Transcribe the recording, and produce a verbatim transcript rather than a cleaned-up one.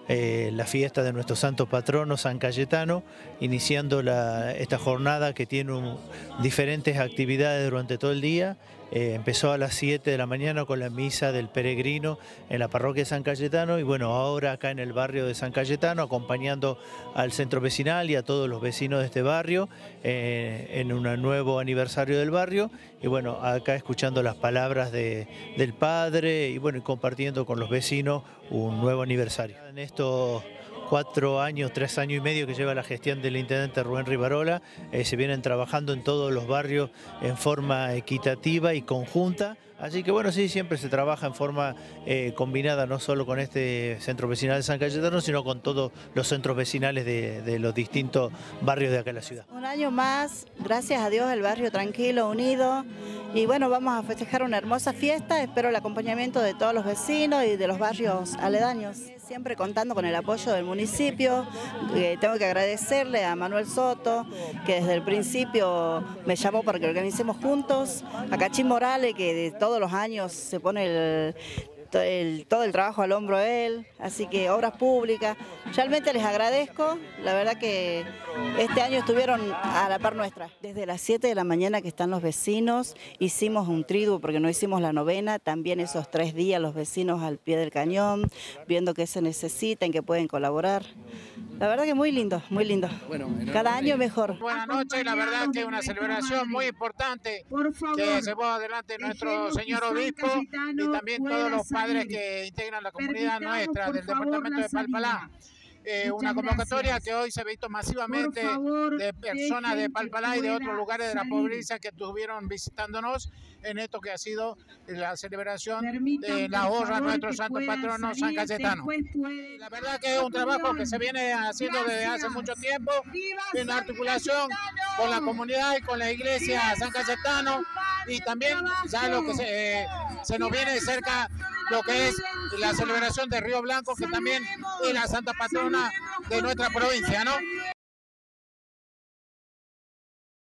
eh, la fiesta de nuestro santo patrono San Cayetano, iniciando la, esta jornada que tiene un, diferentes actividades durante todo el día. Eh, empezó a las siete de la mañana con la misa del peregrino en la parroquia de San Cayetano y bueno, ahora acá en el barrio de San Cayetano, acompañando al centro vecinal y a todos los vecinos de este barrio eh, en un nuevo aniversario del barrio y bueno, acá escuchando las palabras de, del padre y bueno, y compartiendo con los vecinos un nuevo aniversario. En estos cuatro años, tres años y medio que lleva la gestión del intendente Rubén Rivarola, eh, se vienen trabajando en todos los barrios en forma equitativa y conjunta. Así que bueno, sí, siempre se trabaja en forma eh, combinada, no solo con este centro vecinal de San Cayetano, sino con todos los centros vecinales de, de los distintos barrios de acá en la ciudad. Un año más, gracias a Dios, el barrio tranquilo, unido, y bueno, vamos a festejar una hermosa fiesta, espero el acompañamiento de todos los vecinos y de los barrios aledaños. Siempre contando con el apoyo del municipio, eh, tengo que agradecerle a Manuel Soto, que desde el principio me llamó para que organicemos juntos, a Cachín Morales, que de todos los años se pone el, el, todo el trabajo al hombro de él, así que obras públicas, realmente les agradezco, la verdad que este año estuvieron a la par nuestra. Desde las siete de la mañana que están los vecinos, hicimos un triduo porque no hicimos la novena, también esos tres días los vecinos al pie del cañón, viendo qué se necesita, en qué pueden colaborar. La verdad que muy lindo, muy lindo. Bueno, cada año mejor. Buenas noches, la verdad que es una celebración muy importante que se llevó adelante nuestro señor obispo y también todos los padres que integran la comunidad nuestra del departamento de Palpalá. Eh, una convocatoria que hoy se ha visto masivamente de personas de Palpalá y de otros lugares de la provincia que estuvieron visitándonos en esto que ha sido la celebración de la honra a nuestro santo patrono San Cayetano. La verdad que es un trabajo que se viene haciendo desde hace mucho tiempo en articulación con la comunidad y con la iglesia San Cayetano y también ya lo que se, eh, se nos viene de cerca lo que es la celebración de Río Blanco, que también es la santa patrona de nuestra provincia, ¿no?